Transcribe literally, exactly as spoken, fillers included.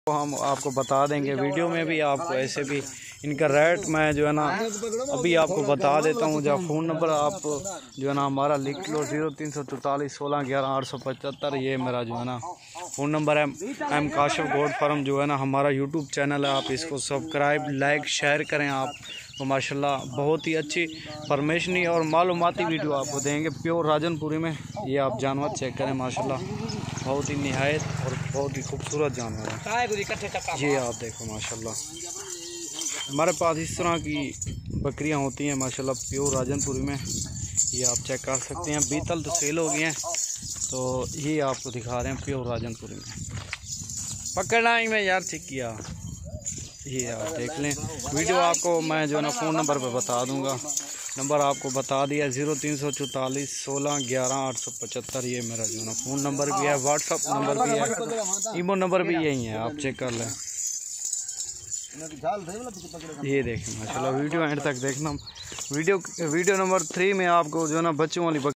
तो हम आपको बता देंगे वीडियो में भी, आपको ऐसे भी इनका रेट मैं जो है ना अभी आपको बता देता हूँ। जब फ़ोन नंबर आप जो है ना हमारा लिख लो, ज़ीरो तीन सौ चौतालीस सोलह ग्यारह आठ सौ पचहत्तर, ये मेरा जो है ना फ़ोन नंबर है। एम काशिफ गोट फार्म जो है ना हमारा यूट्यूब चैनल है, आप इसको सब्सक्राइब लाइक शेयर करें। आप तो माशाल्लाह बहुत ही अच्छी फॉर्मेशनी और मालूमाती वीडियो आपको देंगे प्योर राजनपुरी में। ये आप जानवर चेक करें, माशाल्लाह बहुत ही निहायत और बहुत ही खूबसूरत जानवर है। ये आप देखो माशाल्लाह हमारे पास इस तरह की बकरियां होती हैं माशाल्लाह प्योर राजनपुरी में। ये आप चेक कर सकते हैं, बीतल तो सेल हो गए हैं, तो ये आपको दिखा रहे हैं प्योर राजनपुरी में। पकड़ना ही मैं यार ठीक किया। ये आप देख लें, वीडियो आपको मैं जो है ना फ़ोन नंबर पर बता दूंगा। नंबर आपको बता दिया, ज़ीरो तीन सौ चौतालीस सोलह ग्यारह आठ सौ पचहत्तर, ये मेरा जो है ना फ़ोन नंबर भी है, व्हाट्सअप नंबर भी है, ईमो नंबर भी यही है, आप चेक कर लें। ये देखें माशाल्लाह वीडियो एंड तक देखना। वीडियो वीडियो नंबर थ्री में आपको जो है ना बच्चों वाली